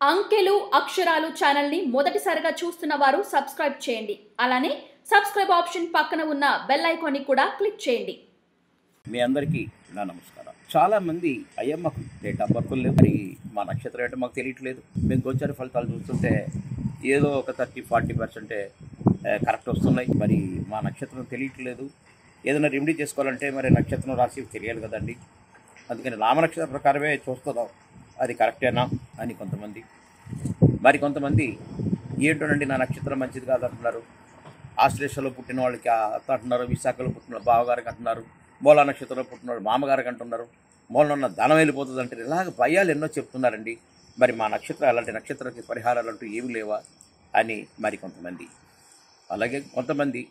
అంకెలు అక్షరాలు ఛానల్ ని మొదటిసారిగా చూస్తున్న వారు సబ్స్క్రైబ్ చేయండి. అలానే సబ్స్క్రైబ్ ఆప్షన్ పక్కన ఉన్న బెల్ ఐకాన్ ని కూడా క్లిక్ చేయండి. మీ అందరికీ నా నమస్కారం. చాలా మంది అయ్యమ్మకు డేట్ ఆఫ్ బర్త్ లేవు, మరి మా నక్షత్రం ఏంటో మాకు తెలియట్లేదు. మేము గోచార ఫలితాలు చూస్తుంటే ఏదో ఒక 30-40% కరెక్ట్ వస్తున్నాయి. మరి మా నక్షత్రం తెలియట్లేదు. ఏదైనా రెమెడీ చేసుకోవాలంటే మరి నక్షత్రం రాసి తెలియాలి కదండి. అందుకని నామనక్షత్ర ప్రకారమే చూస్తున్నాం, అది కరెక్టేనా అని కొంతమంది. మరి కొంతమంది ఏంటోనండి నా నక్షత్రం మంచిది కాదంటున్నారు. ఆశ్లేషలో పుట్టిన వాళ్ళకి అంటున్నారు, విశాఖలో పుట్టిన బావగారికి అంటున్నారు, మూలా నక్షత్రంలో పుట్టిన మామగారికి అంటున్నారు, మూలలో ఉన్న ధనం వెళ్ళిపోతుంది అంటే ఇలాగ భయాలు ఎన్నో చెప్తున్నారండి. మరి మా నక్షత్రం అలాంటి నక్షత్రానికి పరిహారాలు అంటూ ఏమి లేవా అని మరి కొంతమంది. అలాగే కొంతమంది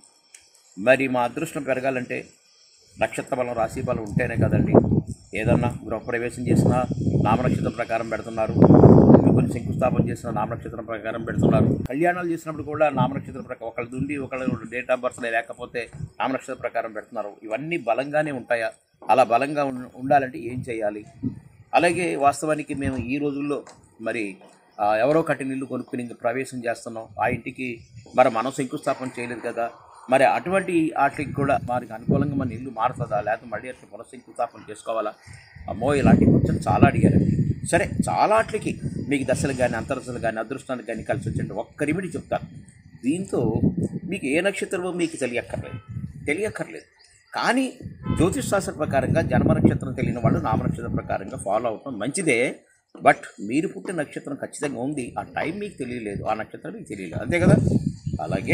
మరి మా అదృష్టం పెరగాలంటే నక్షత్ర బలం రాశి బలం ఉంటేనే కదండి. ఏదన్నా గృహప్రవేశం చేసినా నామనక్షత్రం ప్రకారం పెడుతున్నారు, కొన్ని శంకుస్థాపన చేసిన నామనక్షత్రం ప్రకారం పెడుతున్నారు. కళ్యాణాలు చేసినప్పుడు కూడా నామనక్షత్రం ప్రకారం ఒకళ్ళది ఉండి ఒకళ్ళు డేట్ ఆఫ్ బర్త్ లేకపోతే నామనక్షత్రం ప్రకారం పెడుతున్నారు. ఇవన్నీ బలంగానే ఉంటాయా? అలా బలంగా ఉండాలంటే ఏం చేయాలి? అలాగే వాస్తవానికి మేము ఈ రోజుల్లో మరి ఎవరో కట్టిన ఇల్లు కొనుక్కుని ఇంక ప్రవేశం చేస్తున్నాం. ఆ ఇంటికి మరి మనం శంకుస్థాపన చేయలేదు కదా. మరి అటువంటి వాటికి కూడా వారికి అనుకూలంగా మన ఇల్లు మారుతుందా, లేకపోతే మళ్ళీ అట్లా పునఃశంకుస్థాపన చేసుకోవాలా? అమ్మో, ఇలాంటి క్వశ్చన్ చాలా అడిగారండి. సరే, చాలా వాటికి మీకు దశలు కానీ అంతరదశలు కానీ అదృష్టానికి కానీ కలిసి వచ్చండి. ఒక్క రెమెడీ చెప్తాను. దీంతో మీకు ఏ నక్షత్రమో మీకు తెలియక్కర్లేదు. కానీ జ్యోతిష్ శాస్త్ర ప్రకారంగా జన్మ నక్షత్రం తెలియని వాళ్ళు నామనక్షత్రం ప్రకారంగా ఫాలో అవటం మంచిదే. బట్ మీరు పుట్టిన నక్షత్రం ఖచ్చితంగా ఉంది, ఆ టైం మీకు తెలియలేదు, ఆ నక్షత్రం మీకు తెలియలేదు, అంతే కదా. అలాగే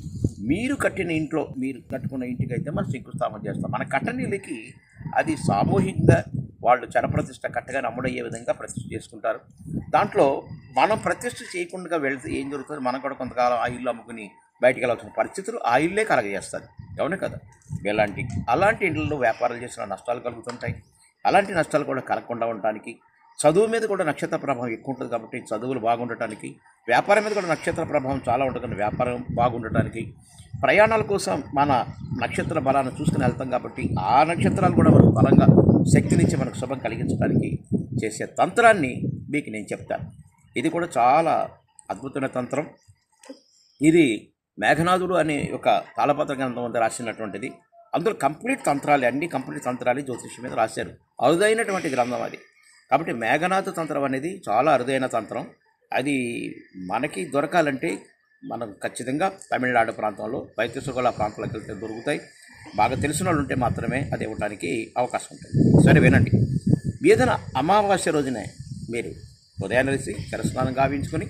మీరు కట్టిన ఇంట్లో, మీరు కట్టుకున్న ఇంటికి అయితే మనం శంకుస్థాపన చేస్తాం. మన కట్టనీళ్ళకి అది సామూహికంగా వాళ్ళు చరప్రతిష్ఠ కట్టగా అమ్ముడయ్యే విధంగా ప్రతిష్ఠ చేసుకుంటారు. దాంట్లో మనం ప్రతిష్ఠ చేయకుండా వెళ్తే ఏం జరుగుతుంది, మనం కూడా కొంతకాలం ఆ ఇల్లు అమ్ముకుని బయటికి వెళ్ళాల్సిన పరిస్థితులు ఆ ఇల్లే కలగజేస్తుంది, అవునే కదా. అలాంటి ఇంట్లో వ్యాపారాలు చేసిన నష్టాలు కలుగుతుంటాయి. అలాంటి నష్టాలు కూడా కలగకుండా ఉండటానికి చదువు మీద కూడా నక్షత్ర ప్రభావం ఎక్కువ ఉంటుంది కాబట్టి చదువులు బాగుండటానికి, వ్యాపారం మీద కూడా నక్షత్ర ప్రభావం చాలా ఉంటుంది వ్యాపారం బాగుండటానికి, ప్రయాణాల కోసం మన నక్షత్ర బలాన్ని చూసుకుని వెళ్తాం కాబట్టి ఆ నక్షత్రాలు కూడా మనకు బలంగా శక్తినిచ్చి మనకు శుభం కలిగించడానికి చేసే తంత్రాన్ని మీకు నేను చెప్తాను. ఇది కూడా చాలా అద్భుతమైన తంత్రం. ఇది మేఘనాథుడు అనే ఒక తాళపత్ర గ్రంథం వద్ద రాసినటువంటిది. అందులో కంప్లీట్ తంత్రాలు జ్యోతిష్యం మీద రాశారు. అరుదైనటువంటి గ్రంథం అది. కాబట్టి మేఘనాథ తంత్రం అనేది చాలా అరుదైన తంత్రం. అది మనకి దొరకాలంటే మనం ఖచ్చితంగా తమిళనాడు ప్రాంతంలో వైద్యసుగల ప్రాంతాలకు వెళ్తే దొరుకుతాయి. బాగా తెలిసిన వాళ్ళు ఉంటే మాత్రమే అది ఇవ్వడానికి అవకాశం ఉంటుంది. సరే వినండి. ఏదైనా అమావాస్య రోజునే మీరు ఉదయాన్నే లేచి శిరస్నానం గావించుకొని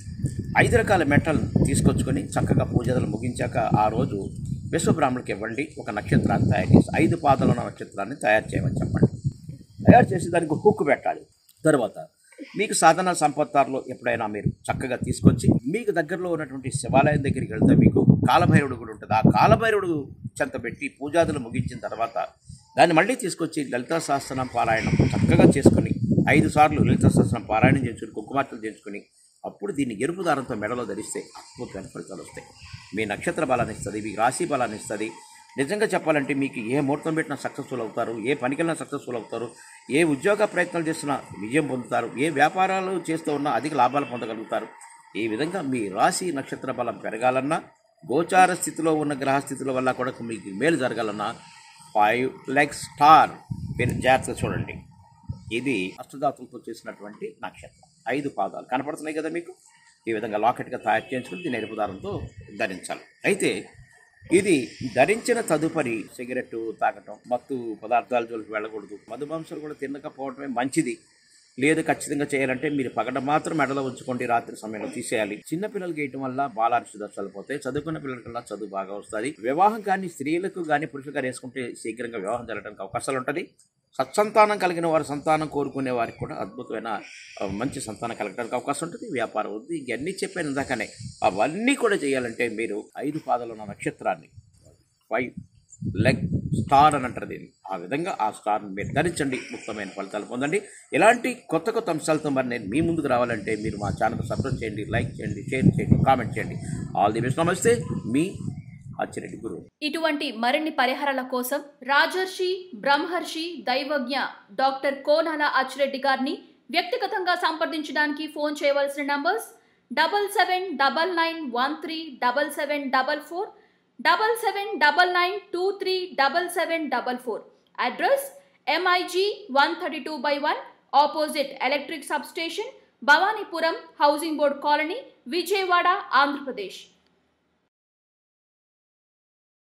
5 రకాల మెట్టలను తీసుకొచ్చుకొని చక్కగా పూజలు ముగించాక ఆ రోజు విశ్వబ్రాహ్మణుడికి ఇవ్వండి. ఒక నక్షత్రాన్ని తయారు చేసి 5 పాదాల నక్షత్రాన్ని తయారు చేయమని చెప్పండి. తయారు చేసి దానికి హుక్కు పెట్టాలి. తర్వాత మీకు సాధన సంపత్తారులో ఎప్పుడైనా మీరు చక్కగా తీసుకొచ్చి మీకు దగ్గరలో ఉన్నటువంటి శివాలయం దగ్గరికి వెళ్తే మీకు కాలభైరవుడు కూడా ఉంటుంది. ఆ కాలభైరవుడు చెంత పెట్టి పూజాదులు ముగించిన తర్వాత దాన్ని మళ్ళీ తీసుకొచ్చి లలితా సహస్రనామ పారాయణం చక్కగా చేసుకొని 5 సార్లు లలితా సహస్రనామ పారాయణం చేసుకుని కుంకుమార్చనలు చేసుకుని అప్పుడు దీన్ని ఎరుపు దారంతో మెడలో ధరిస్తే అద్భుతమైన ఫలితాలు వస్తాయి. మీ నక్షత్ర బలాన్ని ఇస్తుంది, మీ రాశి బలాన్ని ఇస్తుంది. నిజంగా చెప్పాలంటే మీకు ఏ ముహూర్తం పెట్టినా సక్సెస్ఫుల్ అవుతారు, ఏ పనికెళ్ళినా సక్సెస్ఫుల్ అవుతారు, ఏ ఉద్యోగ ప్రయత్నాలు చేస్తున్నా విజయం పొందుతారు, ఏ వ్యాపారాలు చేస్తూ ఉన్నా అధిక లాభాలు పొందగలుగుతారు. ఈ విధంగా మీ రాశి నక్షత్ర బలం పెరగాలన్నా, గోచార స్థితిలో ఉన్న గ్రహస్థితుల వల్ల కూడా మీకు మేలు జరగాలన్నా 5 legs స్టార్ మీరు జాగ్రత్తగా చూడండి. ఇది అష్టధాతులతో చేసినటువంటి నక్షత్రం. 5 పాదాలు కనపడుతున్నాయి కదా మీకు. ఈ విధంగా లాకెట్గా తయారు చేయించుకుని దీన్ని ఎరుపు దారంతో ధరించాలి. అయితే ఇది ధరించిన తదుపరి సిగరెట్ తాగటం, మత్తు పదార్థాల జోలికి వెళ్ళకూడదు, మధుమాంసాలు కూడా తినకపోవడమే మంచిది. లేదు ఖచ్చితంగా చేయాలంటే మీరు పగట మాత్రం మెడలో ఉంచుకోండి, రాత్రి సమయంలో తీసేయాలి. చిన్న పిల్లలకి వేయటం వల్ల బాలారిష్ట దోషాలు పోతాయి, చదువుకున్న పిల్లలకల్లా చదువు బాగా వస్తుంది. వివాహం కానీ స్త్రీలకు కానీ పురుషులు కానీ వేసుకుంటే శీఘ్రంగా వివాహం జరగడానికి అవకాశాలు ఉంటుంది. సత్సంతానం కలిగిన వారు, సంతానం కోరుకునే వారికి కూడా అద్భుతమైన మంచి సంతానం కలగడానికి అవకాశం ఉంటుంది. వ్యాపారం వద్దు, ఇంకన్నీ చెప్పాను ఇందాకనే. అవన్నీ కూడా చేయాలంటే మీరు 5 పాదాలు ఉన్న నక్షత్రాన్ని 5 leg స్టార్ అని అంటారు దీన్ని. ఆ విధంగా ఆ స్టార్ని మీరు ధరించండి, ఉత్తమమైన ఫలితాలు పొందండి. ఇలాంటి కొత్త అంశాలతో మరి నేను మీ ముందుకు రావాలంటే మీరు మా ఛానల్ సబ్స్క్రైబ్ చేయండి, లైక్ చేయండి, షేర్ చేయండి, కామెంట్ చేయండి. All the best. నమస్తే, మీ అచ్చిరెడ్డి గురువు. ఇటువంటి మరిన్ని పరిహారాల కోసం రాజర్షి బ్రహ్మర్షి దైవజ్ఞ డాక్టర్ కోనాల అచ్చిరెడ్డి గారిని వ్యక్తిగతంగా సంప్రదించడానికి ఫోన్ చేయవలసిన numbers 7799137744, 7799237744. Address MIG 132/1 opposite electric substation, Bhavanipuram housing board colony, Vijayawada, Andhra Pradesh.